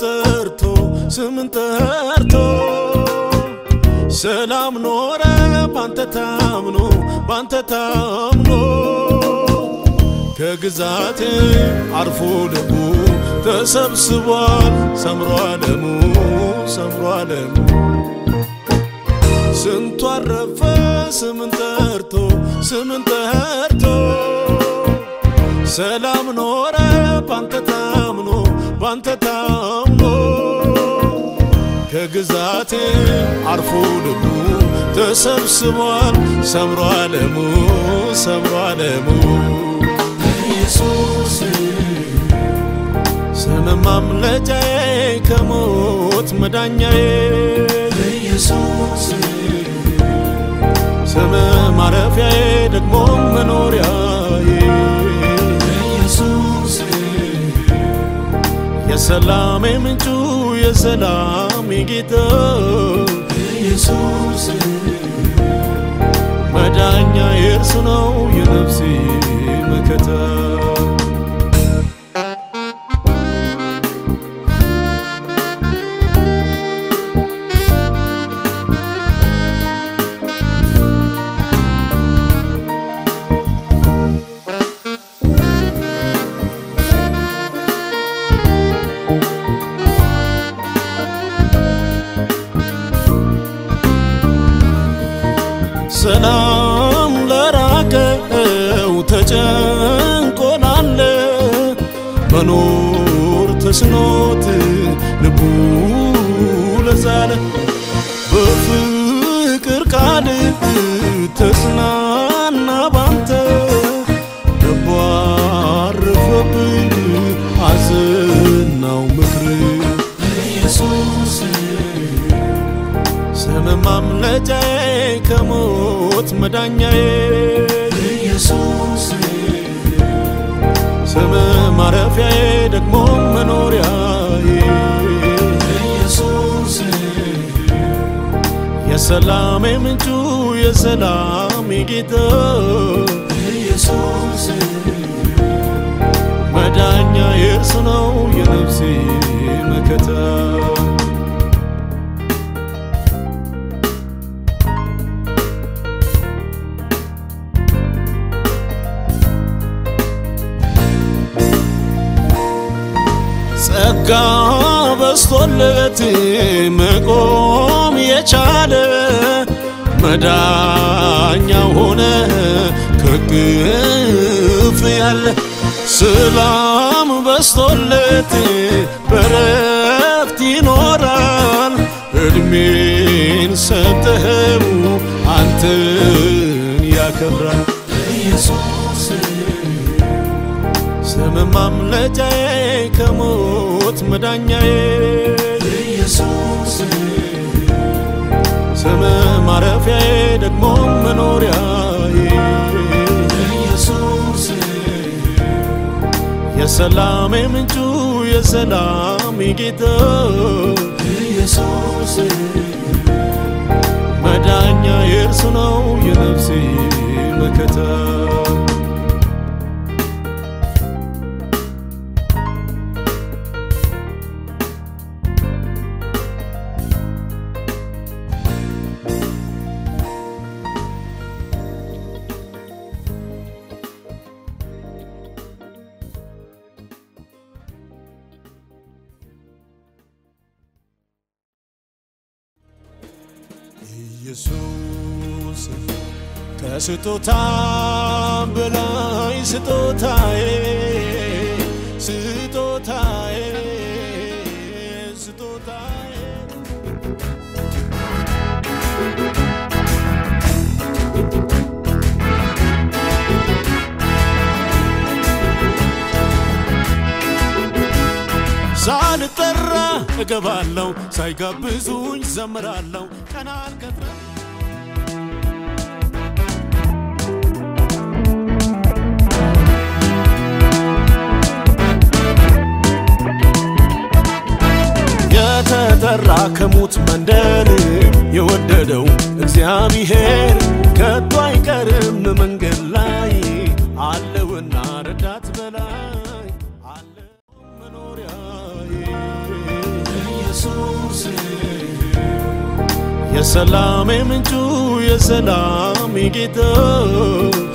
ጠርቶ ሰላም ኖረ ባንተ ታምኖ ከግዛቴ አርፎ ልቡ ተሰብስቧል ሰምሮ ዓለሙ ስንቱ አረፈ ስምን ጠርቶ ሰላም ኖረ ባንተ ታምኖ ከግዛቴ አርፎ ልቡ ተሰብስቧል ሰምሮ ዓለሙ ኢየሱስ ስም ማምለጫዬ ከሞት መዳኛዬ ኢየሱስ ስም ማረፊያዬ ደግሞ መኖሪያዬ ኢየሱስ የሰላሜ ምንጩ የሰላሜ ጌታ ኢየሱስ መዳኛዬ እርሱ ነው የነፍሴ መከታ ሰላም ለራቀው ተጨንቆናል መኖር ተስኖት ልቡ ለዛለ በፍቅር ቃል ተጽናና ባንተ ልቡ አረፈብኝ አዘናው ምክር ኢየሱስ ስም ማምለጫዬ ከሞት መዳኛዬ ኢየሱስ ስም ማረፊያዬ ደግሞ መኖሪያዬ ኢየሱስ የሰላሜ ምንጩ የሰላሜ ጌታ ኢየሱስ መዳኛዬ እርሱ ነው የነፍሴ መከታ ጸጋ በስቶለት መቆም የቻለ መዳኛ ሆነ ከግፍ ያለ ሰላም በስቶለት በረፍት ይኖራል እድሜን ሰጠኸው አንተን ያከብራል ኢየሱስ ስም ማምለጫዬ ከሞት መዳኛዬ ኢየሱስ ስም ማረፊያዬ ደግሞ መኖሪያዬ ኢየሱስ የሰላሜ ምንጩ የሰላሜ ጌታ ኢየሱስ መዳኛዬ እርሱ ነው የነፍሴ መከታ ኢየሱስ ከስጦታ በላይ ስጦታዬ ሳልጠራ እገባለሁ ሳይጋብዙኝ ዘምራለሁ ቀና አልከፍርም የተጠራ ከሙት መንደር የወደደው እግዚአብሔር ከቶ አይቀርም መንገድ ላይ አለውና ረዳት በላይ አለ መኖሪያዬ የሰላሜ ምንጩ የሰላሜ ጌታ